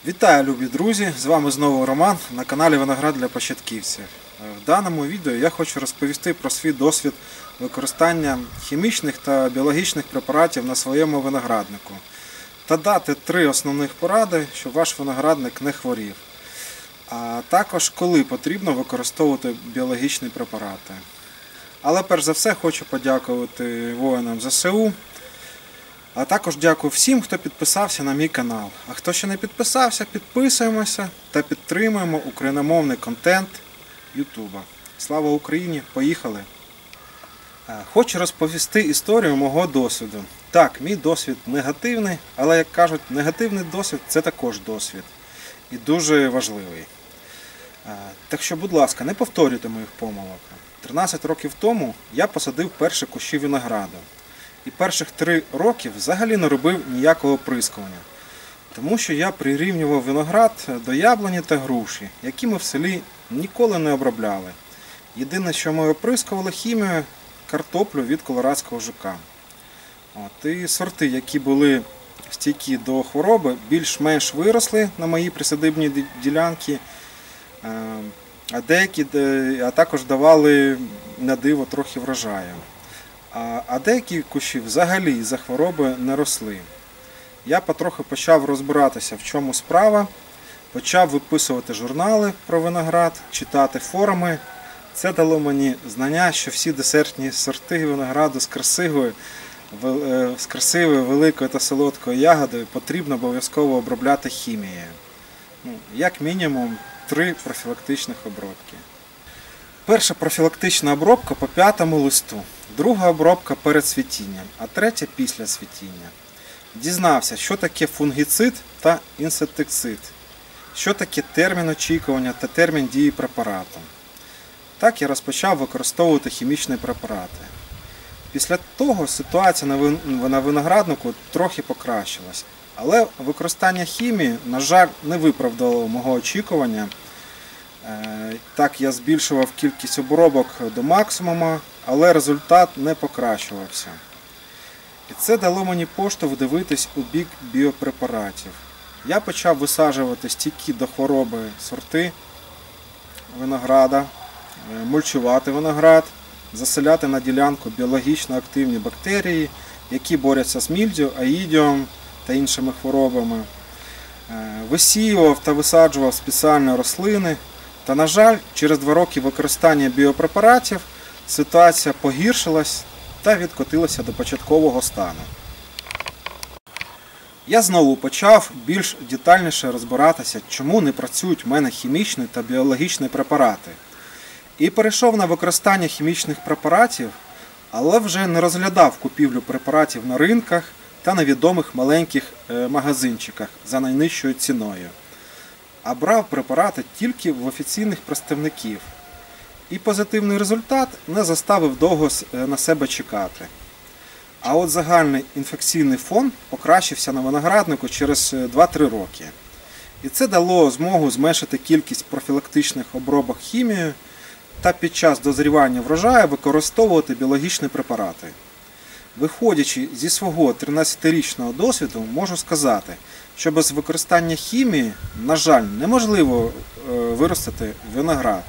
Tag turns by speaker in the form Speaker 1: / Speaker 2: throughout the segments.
Speaker 1: Вітаю, любі друзі! З вами знову Роман на каналі Виноград для початківців. В даному відео я хочу розповісти про свій досвід використання хімічних та біологічних препаратів на своєму винограднику та дати 3 основних поради, щоб ваш виноградник не хворів. А також коли потрібно використовувати біологічні препарати. Але перш за все хочу подякувати воїнам ЗСУ. А також дякую всім, хто підписався на мій канал. А хто ще не підписався, підписуємося та підтримуємо україномовний контент Ютуба. Слава Україні! Поїхали! Хочу розповісти історію мого досвіду. Так, мій досвід негативний, але, як кажуть, негативний досвід – це також досвід. І дуже важливий. Так що, будь ласка, не повторюйте моїх помилок. 13 років тому я посадив перші кущі винограду. І перших 3 роки взагалі не робив ніякого оприскування. Тому що я прирівнював виноград до яблуні та груші, які ми в селі ніколи не обробляли. Єдине, що ми оприскували хімією, картоплю від колорадського жука. І сорти, які були стійкі до хвороби, більш-менш виросли на моїй присадибній ділянці, а також давали на диво трохи врожаю. А деякі кущі взагалі за хвороби не росли. Я потроху почав розбиратися, в чому справа, почав виписувати журнали про виноград, читати форуми. Це дало мені знання, що всі десертні сорти винограду з красивою, великою та солодкою ягодою потрібно обов'язково обробляти хімією. Як мінімум 3 профілактичних обробки. Перша профілактична обробка по 5-му листу, друга обробка перед цвітінням, а третя після цвітіння. Дізнався, що таке фунгіцид та інсектицид, що таке термін очікування та термін дії препарату. Так я розпочав використовувати хімічні препарати. Після того ситуація на винограднику трохи покращилась, але використання хімії, на жаль, не виправдало мого очікування. Так, я збільшував кількість обробок до максимуму, але результат не покращувався. І це дало мені поштовх дивитись у бік біопрепаратів. Я почав висаджувати стійкі до хвороби сорти винограда, мульчувати виноград, заселяти на ділянку біологічно активні бактерії, які борються з мільдю, аїдіум та іншими хворобами. Висіював та висаджував спеціальні рослини. Та, на жаль, через 2 роки використання біопрепаратів ситуація погіршилась та відкотилася до початкового стану. Я знову почав більш детальніше розбиратися, чому не працюють в мене хімічні та біологічні препарати. І перейшов на використання хімічних препаратів, але вже не розглядав купівлю препаратів на ринках та на відомих маленьких магазинчиках за найнижчою ціною. А брав препарати тільки в офіційних представників. І позитивний результат не заставив довго на себе чекати. А от загальний інфекційний фон покращився на винограднику через 2-3 роки. І це дало змогу зменшити кількість профілактичних обробок хімією та під час дозрівання врожаю використовувати біологічні препарати. Виходячи зі свого 13-річного досвіду, можу сказати, що без використання хімії, на жаль, неможливо виростити виноград.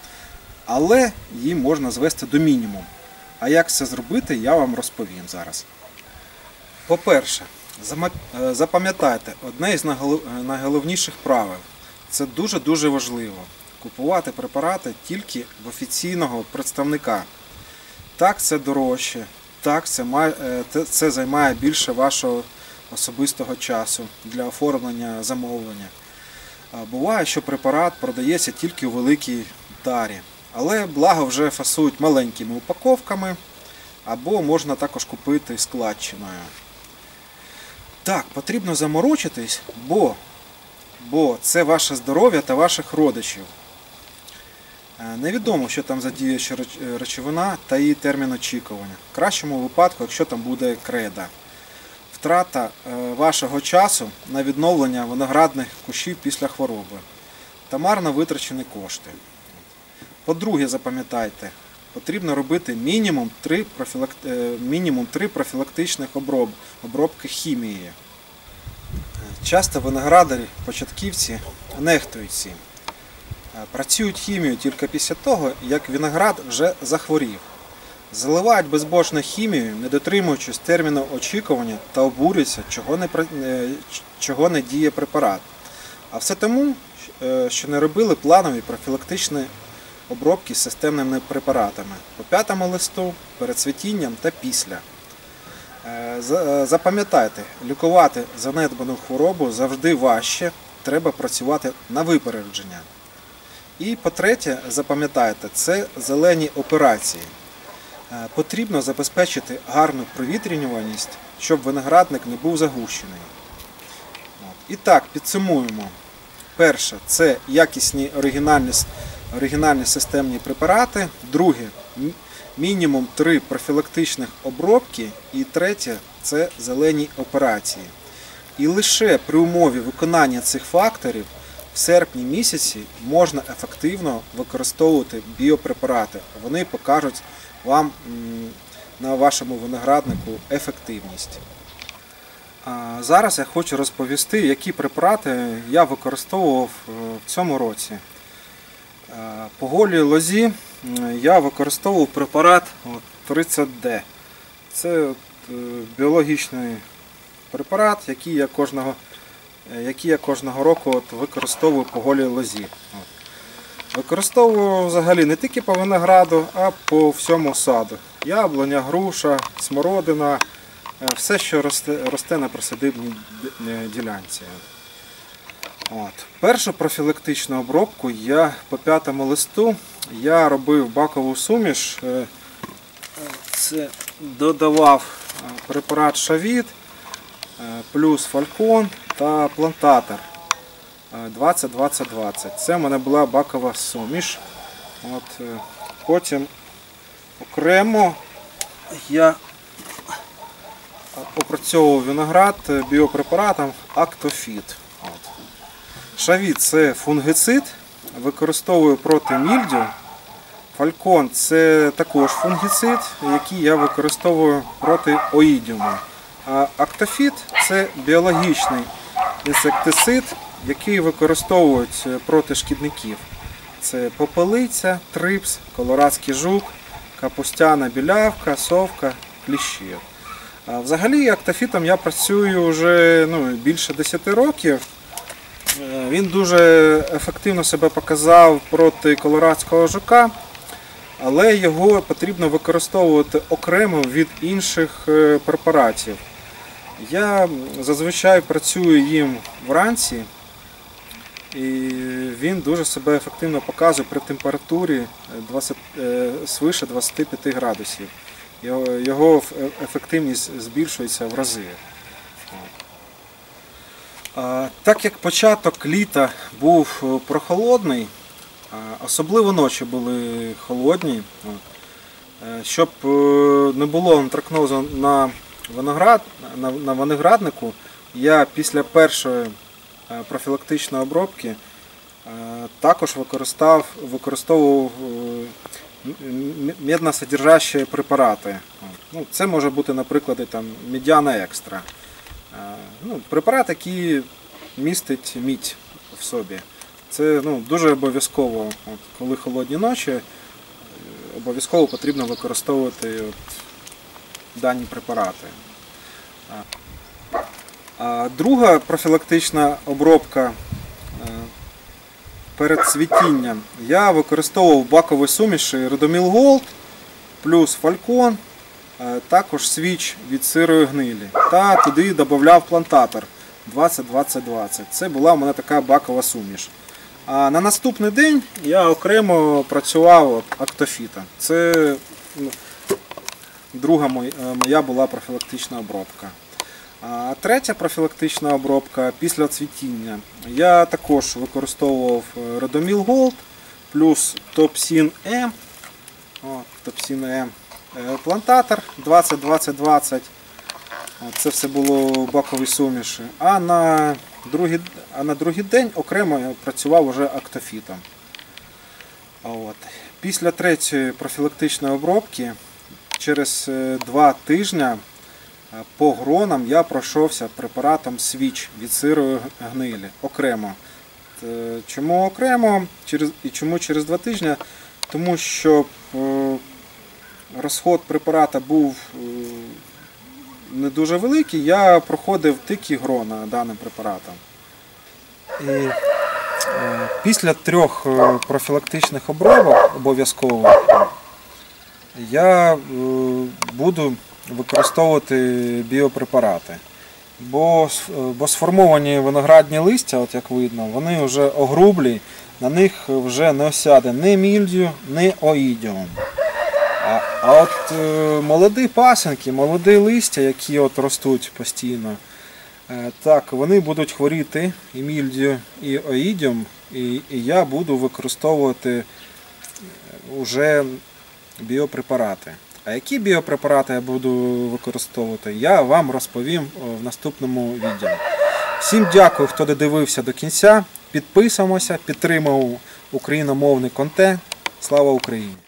Speaker 1: Але її можна звести до мінімуму. А як це зробити, я вам розповім зараз. По-перше, запам'ятайте одне із найголовніших правил. Це дуже-дуже важливо. Купувати препарати тільки в офіційного представника. Так, це дорожче. Так, це займає більше вашого особистого часу для оформлення замовлення. Буває, що препарат продається тільки у великій тарі, але благо вже фасують маленькими упаковками, або можна також купити складчиною. Так, потрібно заморочитись, бо це ваше здоров'я та ваших родичів. Невідомо, що там за діюча речовина та її термін очікування. В кращому випадку, якщо там буде кредо. Втрата вашого часу на відновлення виноградних кущів після хвороби та марно витрачені кошти. По-друге, запам'ятайте, потрібно робити мінімум 3 профілактичних обробки хімією. Часто виноградарі-початківці нехтують цим. Працюють хімією тільки після того, як виноград вже захворів. Заливають безбожно хімією, не дотримуючись терміну очікування та обурюються, чого не діє препарат. А все тому, що не робили планові профілактичні обробки з системними препаратами по 5-му листу, перед цвітінням та після. Запам'ятайте, лікувати занедбану хворобу завжди важче, треба працювати на випередження. І по-третє, запам'ятайте, це зелені операції. Потрібно забезпечити гарну провітрюваність, щоб виноградник не був загущений. І так, підсумуємо. Перше, це якісні оригінальні системні препарати. Друге, мінімум 3 профілактичних обробки. І третє, це зелені операції. І лише при умові виконання цих факторів в серпні місяці можна ефективно використовувати біопрепарати. Вони покажуть вам на вашому винограднику ефективність. Зараз я хочу розповісти, які препарати я використовував в цьому році. По голій лозі я використовував препарат 30D. Це біологічний препарат, який я кожного року використовую по голій лозі. Використовую взагалі не тільки по винограду, а по всьому саду. Яблуня, груша, смородина, все, що росте на присадибній ділянці. Першу профілактичну обробку я по 5-му листу робив бакову суміш. Це додавав препарат Шавіт, плюс Фалькон та плантатор 20-20-20. Це в мене була бакова суміш. Потім окремо я опрацьовував виноград біопрепаратом Актофіт. Шавіт – це фунгицид, використовую проти мільдю. Фалькон – це також фунгицид, який я використовую проти оїдіуму. А Актофіт – це біологічний інсектицид, який використовують проти шкідників. Це попелиця, трипс, колорадський жук, капустяна білявка, совка, кліщі. Взагалі Актофітом я працюю вже більше 10 років. Він дуже ефективно себе показав проти колорадського жука, але його потрібно використовувати окремо від інших препаратів. Я зазвичай працюю їм вранці, і він дуже себе ефективно показує при температурі свише 25 градусів. Його ефективність збільшується в рази. Так як початок літа був прохолодний, особливо ночі були холодні, щоб не було антракнозу на винограднику, я після першої профілактичної обробки також використовував медносодержащі препарати. Це може бути, наприклад, медіана екстра. Препарат, який містить мідь в собі. Це дуже обов'язково, коли холодні ночі, обов'язково потрібно використовувати дані препарати. Друга профілактична обробка перед цвітінням. Я використовував бакові суміші Родоміл Голд плюс Фалькон, також свіч від сирої гнилі. Та туди додавав плантатор 20-20-20. Це була у мене така бакова суміш. А на наступний день я окремо працював Актофітом. Це друга моя була профілактична обробка. А третя профілактична обробка після цвітіння. Я також використовував Родоміл Голд плюс Топсін М. Плантатор 20-20-20. Це все було в баковій суміші. А на другий день окремо я працював уже Актофітом. Після третьої профілактичної обробки через 2 тижні По гронам я пройшовся препаратом Switch від сирої гнилі окремо. Чому окремо і чому через 2 тижні? Тому що розход препарата був не дуже великий, я проходив тільки грона даним препаратом. І після 3 профілактичних обробок обов'язково я буду використовувати біопрепарати. Бо сформовані виноградні листя, от як видно, вони вже огрублі, на них вже не осяде ні мільдію, ні оїдіум. А от молоді пасинки, молоді листя, які от ростуть постійно, так, вони будуть хворіти і мільдію, і оїдіум, і я буду використовувати вже біопрепарати. А які біопрепарати я буду використовувати, я вам розповім в наступному відео. Всім дякую, хто додивився до кінця. Підписуємося, підтримуємо україномовний контент. Слава Україні!